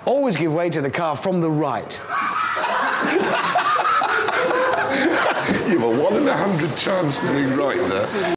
Always give way to the car from the right. You have a 1 in 100 chance of being right there.